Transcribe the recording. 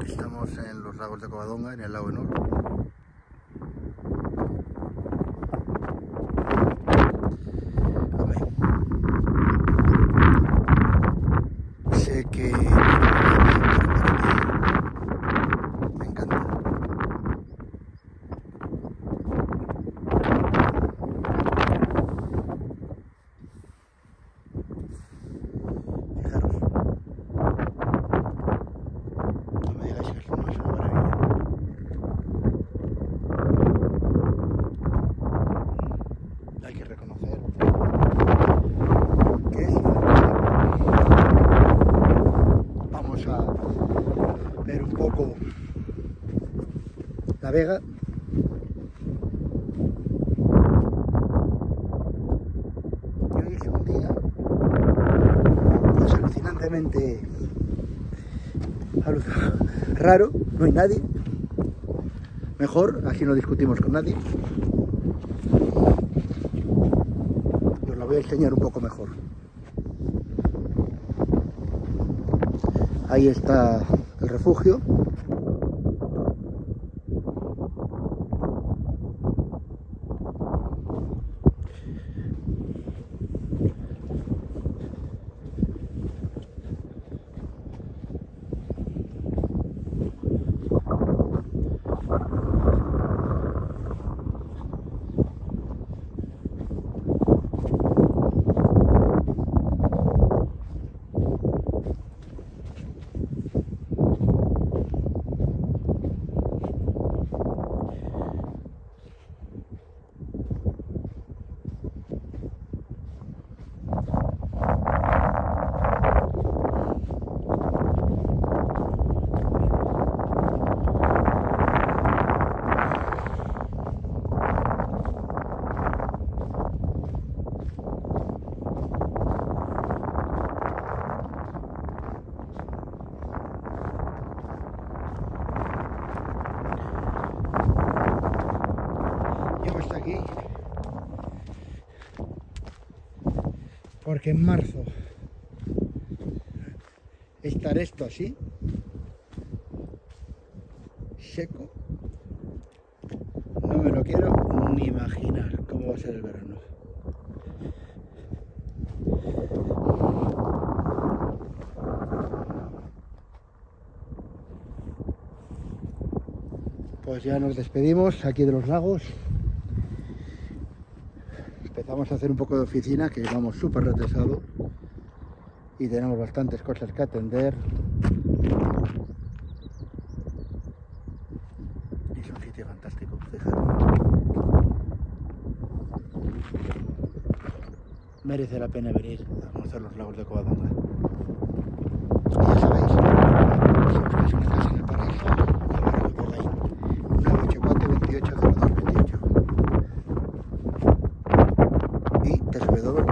Estamos en los lagos de Covadonga, en el lago Enor. Sé que me encanta. Fijaros. No me digáis que esto no es una maravilla. Hay que reconocer que es fantástico. Vamos a ver un poco la vega. Yo dije un día, pues alucinantemente raro, no hay nadie. Mejor, así no discutimos con nadie. Os la voy a enseñar un poco mejor. Ahí está el refugio. Llego hasta aquí porque en marzo estará esto así, seco. No me lo quiero ni imaginar cómo va a ser el verano. Pues ya nos despedimos aquí de los lagos. Empezamos a hacer un poco de oficina, que vamos súper retrasados y tenemos bastantes cosas que atender. Es un sitio fantástico, fijaros. Merece la pena venir a conocer los lagos de Covadonga. Y ya sabéis, si buscáis una casa en el paraíso, llamadlo por ahí. 984 28 02 28. Y